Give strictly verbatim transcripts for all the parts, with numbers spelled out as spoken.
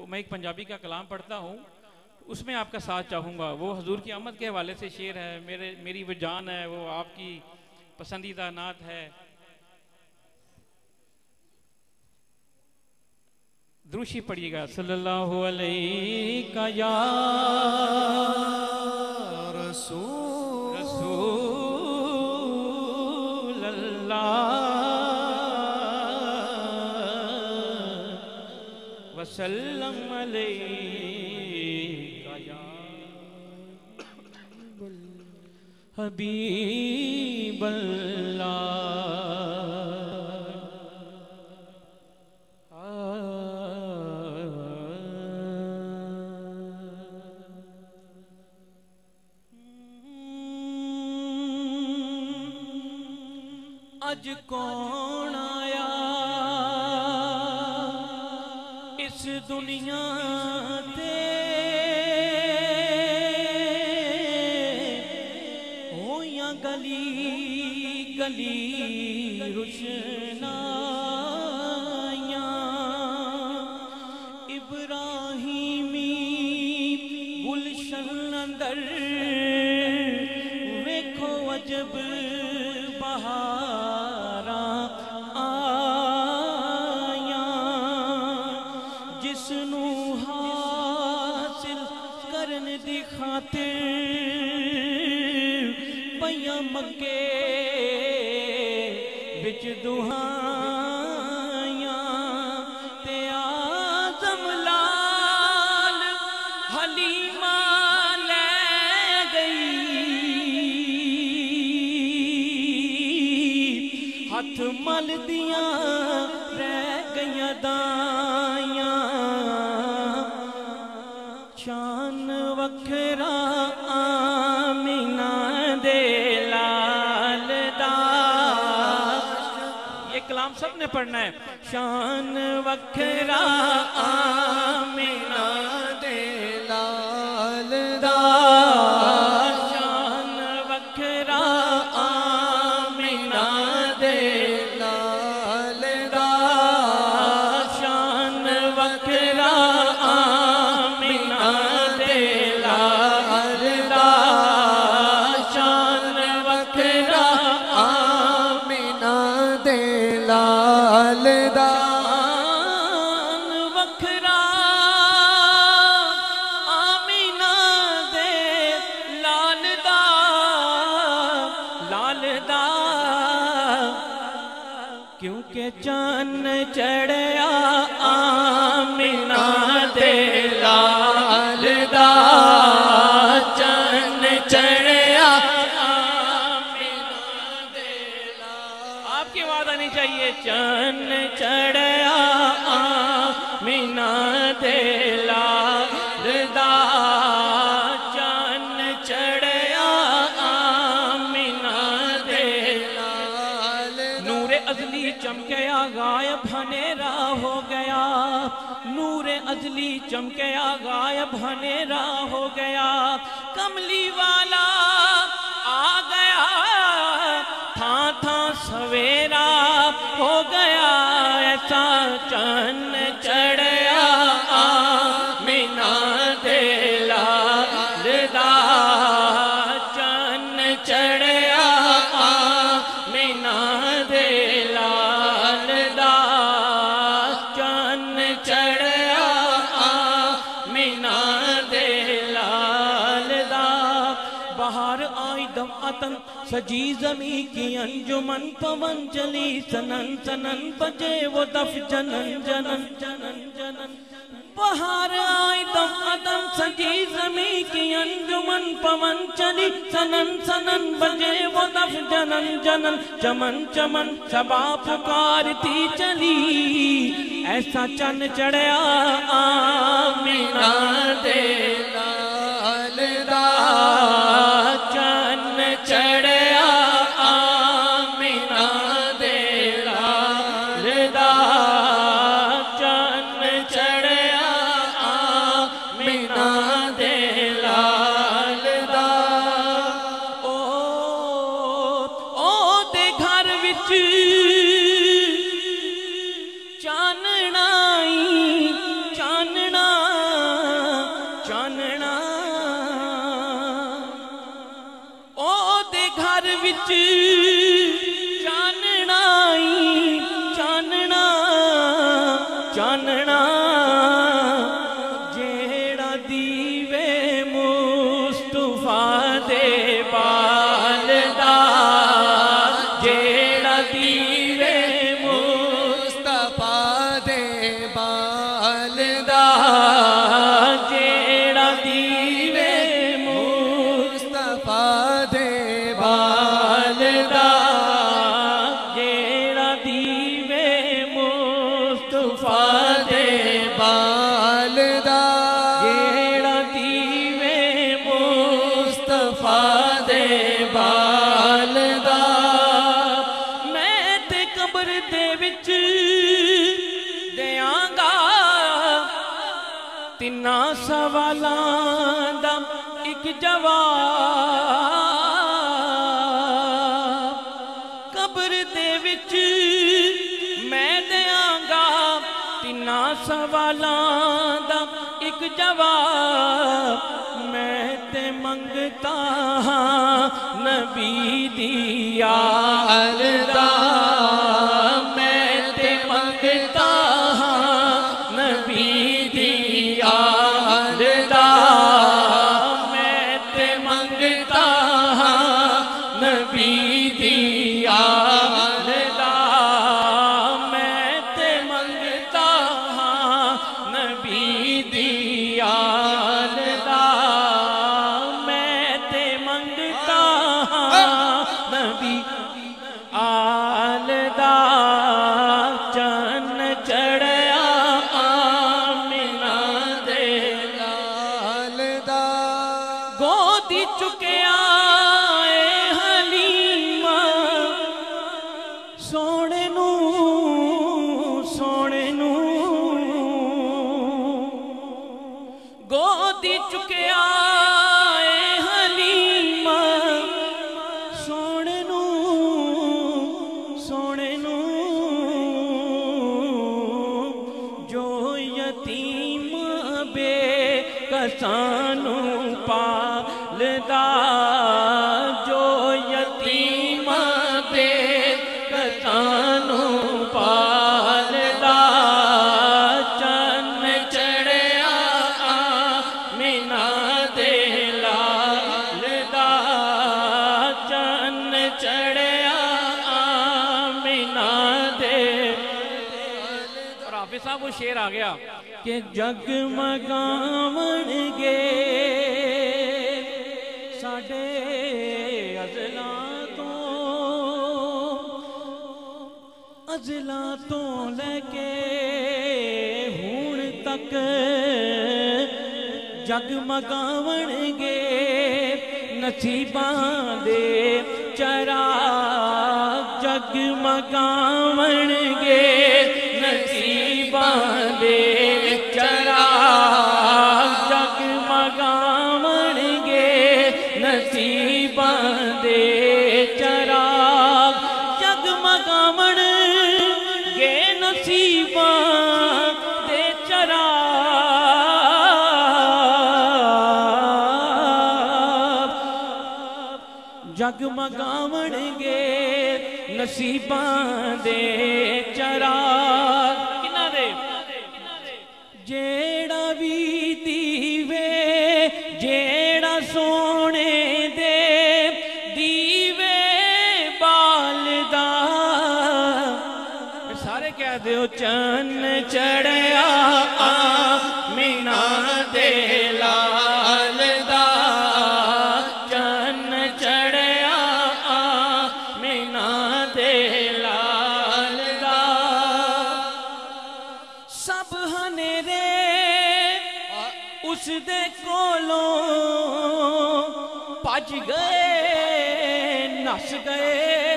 میں ایک پنجابی کا کلام پڑھتا ہوں، اس میں آپ کا ساتھ چاہوں گا۔ وہ حضور کی آمد کے حوالے سے شعر ہے، میرے میری وہ جان ہے، وہ آپ کی پسندیدہ نعت ہے۔ دروشی پڑھیے گا۔ صلی اللہ علیہ یا رسول رسول اللہ وسلم علیہ یا حبیب اللہ۔ اج کون آیا اس دنیا تے، ہویاں گلی گلی روشنائیاں، ابراہیمی گلشن اندر ویکھو عجب بہاراں آیاں، جس نو حاصل کرن دی خاطر پیاں مکے بچ دعائیاں، تے آزم لال حلیمہ لے گئی، ہاتھ مل دیاں رہ گئیاں دائیاں، شان وکھرا آمینہ دے لال دا۔ یہ کلام سب نے پڑھنا ہے۔ شان وکھرا آمینہ دے لال دا، شان وکھرا آمینہ دے لال دا، شان وکھرا آمینہ دے لال دا، شان وکھرا آمینہ دے لال دا، شان وکھرا آمینہ دے لال دا، لال دا، کیونکہ چاند چڑھیا آمینہ دے لال دا، چاند چڑھیا آمینہ دے لال۔ آپ کی آواز آنی چاہیے۔ چاند چڑھیا آمینہ دے لال دا، چاند چڑھیا آمینہ دے لال، نور ازلی چمکیا غائب ہنیرا ہو گیا، نور ازلی چمکیا غائب ہنیرا ہو گیا، کملی والا آ گیا، تھاں تھاں سویرا ہو گیا، ایسا چاند چڑھیا آمینہ دے لال دا، چاند چڑھیا آمینہ دے لال دا، چاند چڑھیا آمینہ دے لال دا، بہار آئی دم اتن سجی زمین کی انجمن، پون چلی سنن سنن بجے وہ دف جنن جنن جنن جنن، بہار آئی دم اتن سجی زمین کی انجمن، پون چلی سنن سنن بجے وہ دف جنن جنن، چمن چمن صبا پکارتی چلی، ایسا چن چڑھیا آمینہ دے لال دا، چن چڑھیا آمینہ دے لال دا، چن چڑھیا آمینہ دے لال دا، او او دے گھر وچ چاننا विच चानना ही चानना चानना जेड़ा दीवे मुस्तफा दे बाल दा जेड़ा दीवे मुस्तफा दे बाल दा जेड़ा दीवे मुस्तफा दे बाल दा जेड़ा दीवे मुस्तफा दे बाल दा जेड़ा दीवे मुस्तफा दे बाल दा मैं ते कब्र दे विच देआंगा तिन्ना सवालां दा एक जवाब कब्र दे विच मैं देआंगा तिन्ना सवालां दा एक जवाब मैं ते मंगता हां नबी दी यार दा मैं ते मंगता हां नबी दी यार दा मैं ते मंगता हां नबी दी यार दा मैं ते मंगता हां नबी दी यार दा मैं ते मंगता हां नबी आल दा चन्न चढ़या आमिना दे लाल दा गोदी चुकिया ए हलीमा सोने नू सोने नू गोदी चुकिया ए हलीमा सोने नू सोने नू जो यतीम बेकसानू पालदा जो यतीम बेकसानू पालदा चन्न चढ़या आमिना दे लाल दा चन्न चढ़या आमिना दे और हाफिज साहब वो शेर आ गया कि जगमगावणगे साडे अज़लां तो अज़लां तो लेके हुण तक जगमगावणगे नसीबां दे चराग जगमगावणगे नसीबां दे चराग जगमगावणगे नसीबां दे चराग जगमगावणगे नसीबां दे चराग जगमगावणगे नसीबां दे चराग किन्ना दे जेड़ा भी दीवे जेड़ा सोने दे दीवे बालदा सारे कह दो चन्न चढ़या आमिना दे लाल दा चन्न चढ़या आमिना दे लाल दा सब हनेरे उस दे कोलों भज गए नस गए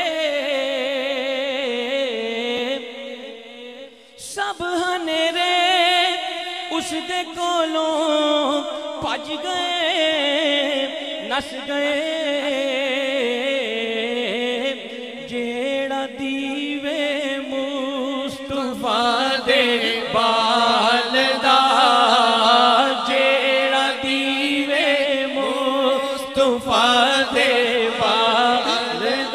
सब हनेरे उस दे कोलों भज गए नस गए जेड़ा दीवे मुस्तफा दे बाल दा जेड़ा दीवे मुस्तफा दे बाल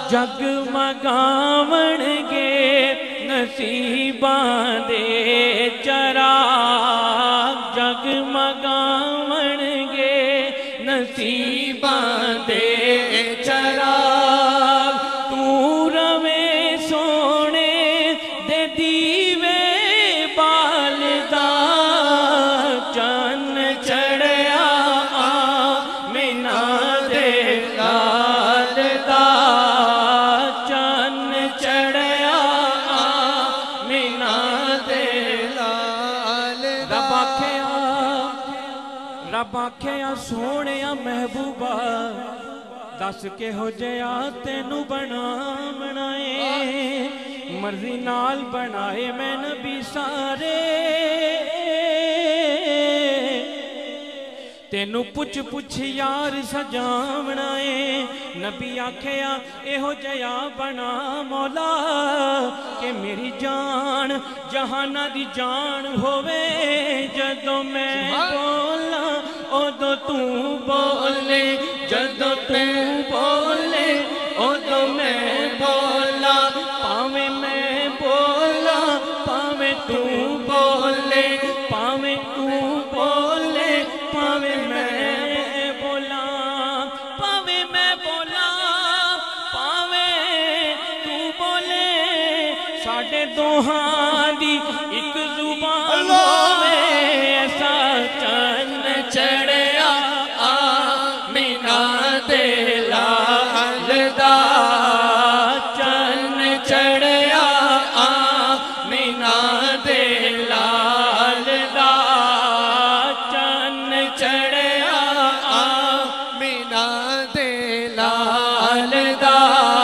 जगमगावण गे नसीबां दे चराग जगमगावण गे नसीबां दे चराग तू रवे सोने दे दीवे बालदा चन्न चढ़या आमिना दे लालदा चन्न चढ़या आमिना दे लालदा रब आखिया रब आखिया सोहणिया महबूबा दस किहो जिहा तैनू बनावना है मर्जी नाल बनाए मैं नबी सारे तेनू पुछ पुछ यार सजावना है नबी आखिया इहो जिहा बना मौला कि मेरी जान जहाना दी जान होवे जदों मैं बोला उदों तू बोले जदों तू बोले उदों मैं बोला पावे मैं बोला पावे तू बोले पावे तू बोले पावे मैं बोला पावे मैं बोला पावे तू बोले साडे दोहां दी एक जुबान होवे ऐसा चन्न चढ़या आमिना दे लालदा चन्न चढ़या आमिना दे लालदा चन्न चढ़या आमिना दे लालदा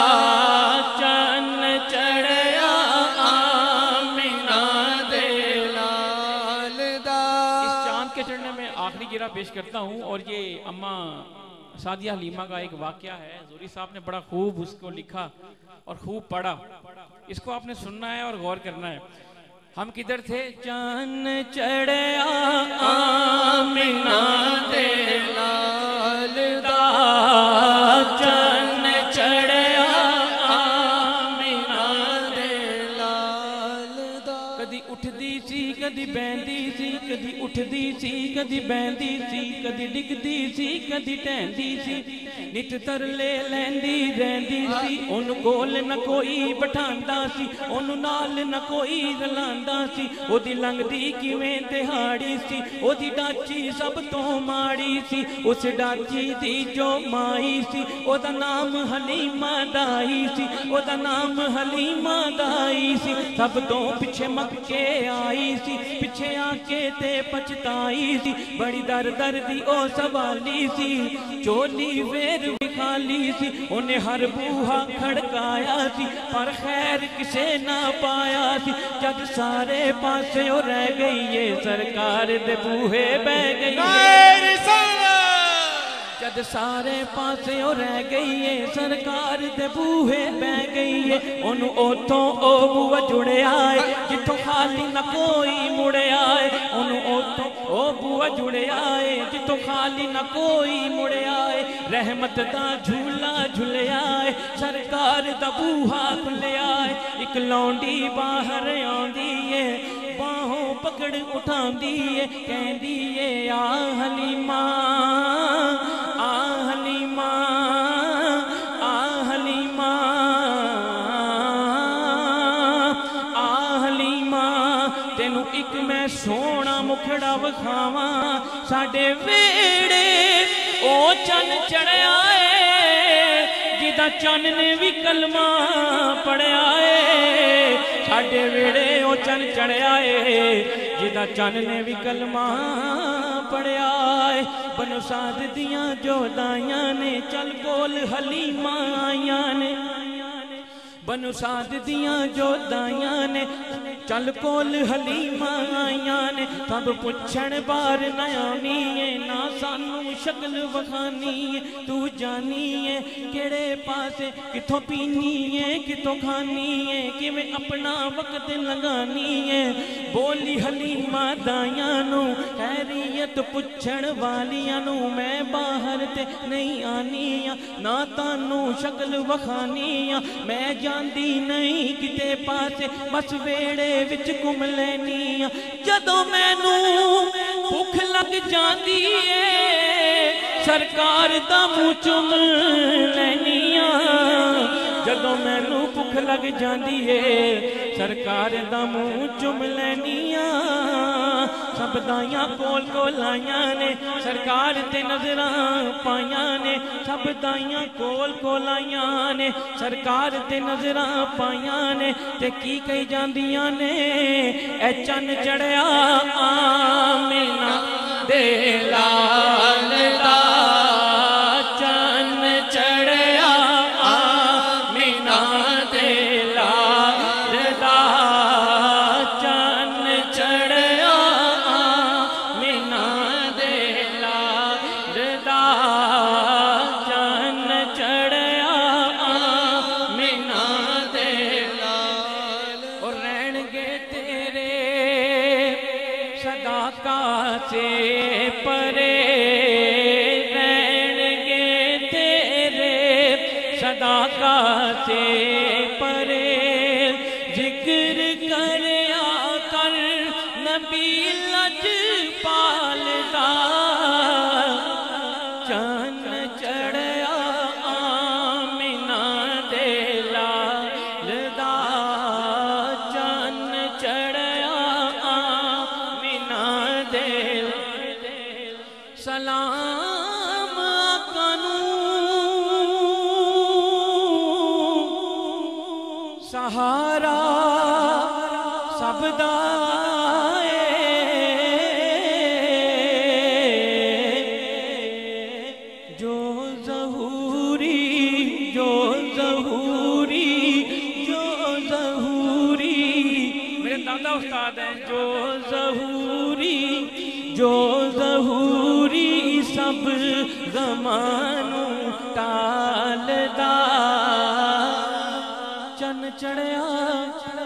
चन्न चढ़या आमिना दे लालदा। इस चांद के चढ़ने में आखिरी गिरा पेश करता हूँ और ये अम्मा सादिया हलीमा का एक वाकया है। ज़ूरी साहब ने बड़ा खूब उसको लिखा और खूब पढ़ा। इसको आपने सुनना है और गौर करना है। हम किधर थे? चन्न चढ़या आमिना दे लालदा चन्न चढ़या आमिना दे लालदा। कदी उठदी सी कदी बहंदी सी कदी उठदी सी कदी बहंदी सी कदी डिगदी सी कदी टहंदी सी नित तरले लैंदी रहंदी सी ओनू कोल न कोई बिठांदा सी ओनू नाल न कोई रलांदा सी ओदी लंघदी किवें दिहाड़ी सी ओदी डाची सब तो माड़ी सी उस डाची दी जो माई सी ओदा नाम हलीमा दाई सी ओदा नाम हलीमा दाई सी सब तो पिछे मक्के आई सी पिछे आके ते पछताई सी बड़ी दर दर दी ओ सवाली सी चोली वेर भी खाली सी उन्हें हर बूहा खड़काया सी पर खैर किसे ना पाया सी जब सारे पासे ओ रह गई ये सरकार दे बूहे बह गई जद सारे पासे ओ रह गई है सरकार दे बूहे बह गई है ओनू ओथों ओ बूआ जुड़े आए जिथों खाली न कोई मुड़े आए ओनू ओथों ओ बूआ जुड़े आए जिथों खाली न कोई मुड़े आए रहमत दा झूला झूले आए सरकार दा बूहा खुले आए एक लौंडी बाहर आंदी है बाहों पकड़ उठांदी है कहंदी है आ हलीमा आ हलीमा आ हलीमा आ हलीमा तेनू एक मैं सोना मुखड़ा विखावां साडे वेड़े ओ चन चढ़िया है जिदा चन ने भी कलमा पढ़िया है साडे वेड़े ओ चन चढ़िया है जिदा चन ने भी कलमा पढ़िया है बनो साध दियां जोदाइयां ने चल बोल हलीमा आइयां ने बनो साध दियां जोदाइयां ने चल कोल हलीमा आइयां ने सब पुछण बार न आनी है ना सानू शक्ल वखानी है तू जानी है केड़े पासे किथों पीनी है किथों खानी है किवें अपना वक्त लगानी है बोली हलीमा दाइयां नू खैरियत पुछण वालियां नू मैं बाहर ते नहीं आनी ना तानू शक्ल वखानी मैं जांदी नहीं किते पासे बस वेड़े विच घुम लैनी जदों मैनू भुख लग जांदी है सरकार दा मूंह चुम लैनी जदों मैनू भुख लग जांदी है सरकार दा मूंह चुम लैनी सब दाइयां कोल कोल आइयां ने सरकार ते नजरां पाइयां ने सब दाइयां कोल कोल आइयां ने सरकार ते नजरां पाइयां ने ते की कही जांदियां ने ए चन चढ़िया आमीना दे लाल दा चन चढ़िया आमीना दे लाल दा चन चढ़िया आमीना दे लाल दा चन चढ़िया आमीना दे लाल और रहणगे तेरे सदा कासे परे रहणगे तेरे सदा कासे परे जिक्र करया कर नबी लजपाल दा चन चढ़िया आमीना दे लाल दा चन चढ़िया आमीना दे सलाम आकानू सहारा सबदा जो ज़हूरी जो ज़हूरी जो ज़हूरी मेरे दादा उस्ताद हैं जो ज़हूरी जो ज़हूरी सब ज़मानू टालदा चन चढ़िया